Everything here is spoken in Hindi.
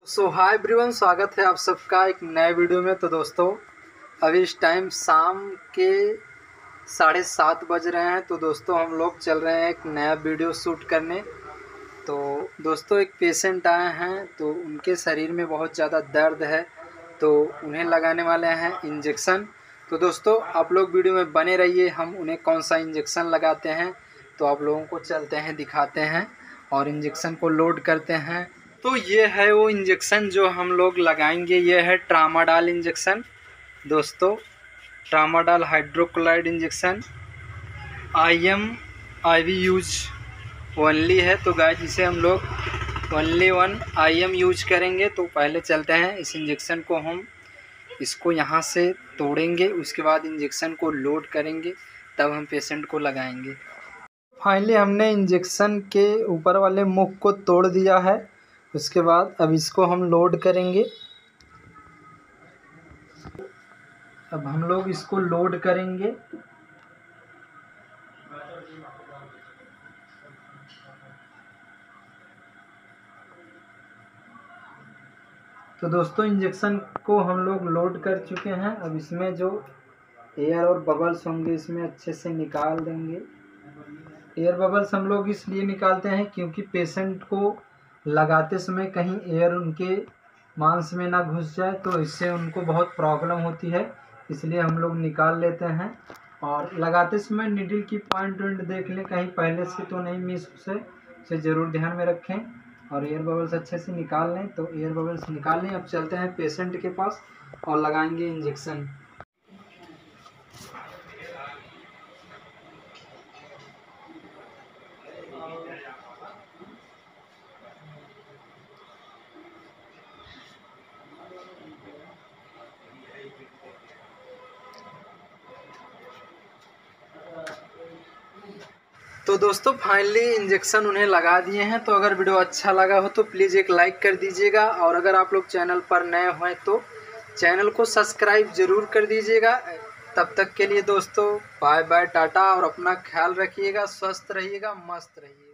सो हाय एवरीवन, स्वागत है आप सबका एक नए वीडियो में। तो दोस्तों अभी इस टाइम शाम के 7:30 बज रहे हैं। तो दोस्तों हम लोग चल रहे हैं एक नया वीडियो शूट करने। तो दोस्तों एक पेशेंट आए हैं, तो उनके शरीर में बहुत ज़्यादा दर्द है, तो उन्हें लगाने वाले हैं इंजेक्शन। तो दोस्तों आप लोग वीडियो में बने रहिए, हम उन्हें कौन सा इंजेक्शन लगाते हैं तो आप लोगों को चलते हैं दिखाते हैं और इंजेक्शन को लोड करते हैं। तो ये है वो इंजेक्शन जो हम लोग लगाएंगे। ये है ट्रामाडाल इंजेक्शन दोस्तों, tramadol hydrochloride injection. IV use only है। तो गाइस इसे हम लोग ओनली वन IM यूज करेंगे। तो पहले चलते हैं, इस इंजेक्शन को हम इसको यहाँ से तोड़ेंगे, उसके बाद इंजेक्शन को लोड करेंगे, तब हम पेशेंट को लगाएंगे। फाइनली हमने इंजेक्शन के ऊपर वाले मुख को तोड़ दिया है। उसके बाद अब इसको हम लोड करेंगे। अब हम लोग इसको लोड करेंगे। तो दोस्तों इंजेक्शन को हम लोग लोड कर चुके हैं। अब इसमें जो एयर और बबल्स होंगे इसमें अच्छे से निकाल देंगे। एयर बबल्स हम लोग इसलिए निकालते हैं क्योंकि पेशेंट को लगाते समय कहीं एयर उनके मांस में ना घुस जाए, तो इससे उनको बहुत प्रॉब्लम होती है, इसलिए हम लोग निकाल लेते हैं। और लगाते समय नीडल की पॉइंट देख लें, कहीं पहले से तो नहीं मिस उसे ज़रूर ध्यान में रखें और एयर बबल्स अच्छे से निकाल लें। तो एयर बबल्स निकाल लें। अब चलते हैं पेशेंट के पास और लगाएंगे इंजेक्शन। तो दोस्तों फाइनली इंजेक्शन उन्हें लगा दिए हैं। तो अगर वीडियो अच्छा लगा हो तो प्लीज़ एक लाइक कर दीजिएगा, और अगर आप लोग चैनल पर नए हैं तो चैनल को सब्सक्राइब ज़रूर कर दीजिएगा। तब तक के लिए दोस्तों बाय बाय, टाटा, और अपना ख्याल रखिएगा, स्वस्थ रहिएगा, मस्त रहिएगा।